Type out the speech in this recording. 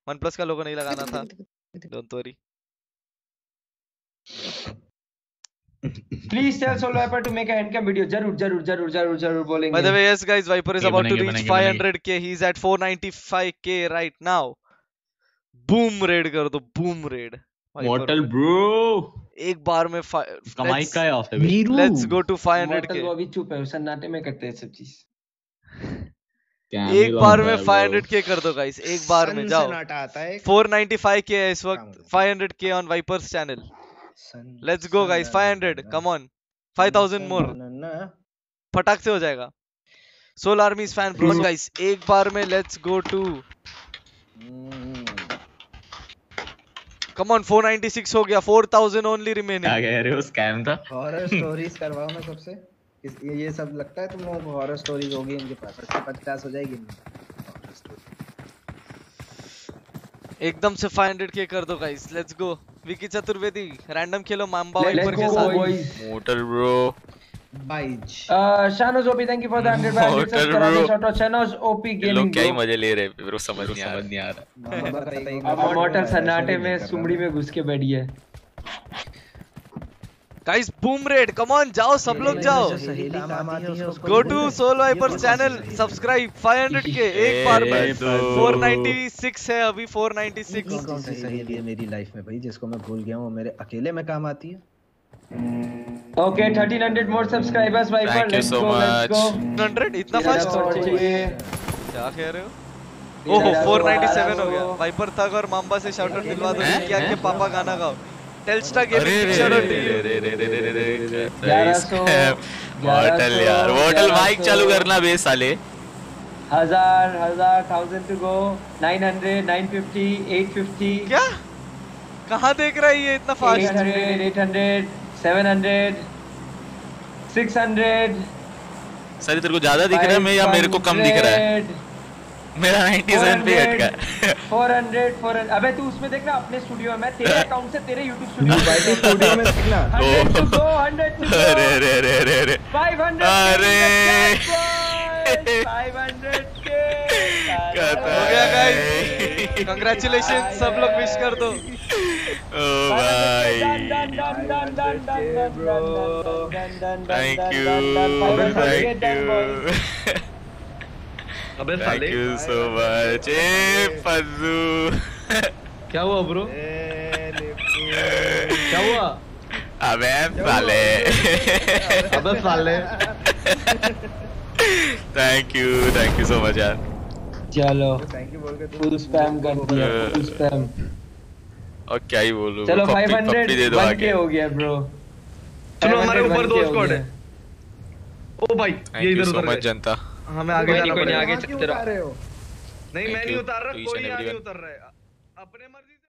OnePlus का लोगो नहीं लगाना था, don't worry. Please tell Solo Viper to make a handcam video. जरूर बोलेंगे। By the way, yes guys, Viper is about to reach 500k. He's at 495k right now. Boom raid कर दो, boom raid। Mortal bro, एक बार में कमाई का है of है। Let's go to 500k। वो अभी चुप है, सन्नाटे में करते हैं सब चीज। एक बार में 500k कर दो गाइस, एक बार में जाओ। 495k है इस वक्त, 500k on Viper's channel। Let's go guys, 500, come on, 5000 more, फटाक से हो जाएगा। Soul Army's fan bro guys, एक बार में let's go to, come on 496 हो गया, 4000 only remaining। क्या कह रहे हो, स्कैम था? हॉरर स्टोरीज करवाओ ना सबसे। ये सब लगता है तुम लोगों को हॉरर स्टोरीज होगी इनके पास, 50 हो जाएगी एकदम से 500k कर दो guys, let's go. Vicky Chaturvedi random खेलो माम्बा वाइपर के साथ। Motor bro buys. Shanoj OP thank you for the 100 buys. Shout out Shanoj OP gaming. लोग क्या ही मजे ले रहे हैं ब्रो, समझ नहीं आ रहा। मॉर्टल सन्नाटे में सुमड़ी में घुस के बैठी है। Guys boom red, come on जाओ सब लोग जाओ। Go to Soul Viper channel, subscribe 500k एक बार में। 496 है अभी, 496। कौन सी सहेली है मेरी लाइफ में भाई जिसको मैं भूल गया हूँ, मेरे अकेले में काम आती है। Okay 1300 more subscribers Viper, let's go let's go. 100 इतना फास्ट क्या कह रहे हो? ओहो 497 हो गया। वाइपर थग और माम्बा से शाउट आउट दिलवा दो, क्या के पापा गाना गाओ। टेलस्टा गेमिंग पिक्चर होती है। 1100 मॉर्टल यार, मॉर्टल माइक चालू करना बे साले। 1000 टू गो। 900 950 850। क्या कहाँ देख रहा है ये इतना फास्ट? 800 700 600। सर तेरे को ज्यादा दिख रहा है मैं या मेरे को कम दिख रहा है? मेरा 97 पे अटका है। 400 अबे तू उसमें देखना अपने स्टूडियो में, तेरे अकाउंट से तेरे YouTube स्टूडियो में देखना। 100 to go, 100 to go। अरे 500 अरे 500k हो गया गाइस, कांग्रेचुलेशन, सब लोग विश कर दो। ओ भाई थैंक यू सो मच। ए फज्जू क्या हुआ ब्रो? क्या हुआ? अबे साले थैंक यू सो मच यार। चलो फुल स्पैम कर दिया, फुल स्पैम। और क्या ही बोलूं, चलो पप्पी 500 दे दो आगे। हो गया ब्रो। चलो हमारे ऊपर दो स्क्वाड है। ओ भाई ये इधर उधर मत जनता, हमें आगे जाना पड़ेगा। आगे चलते रहो। नहीं मैं नहीं उतार रहा, कोई नहीं उतर रहा है अपने मर्जी।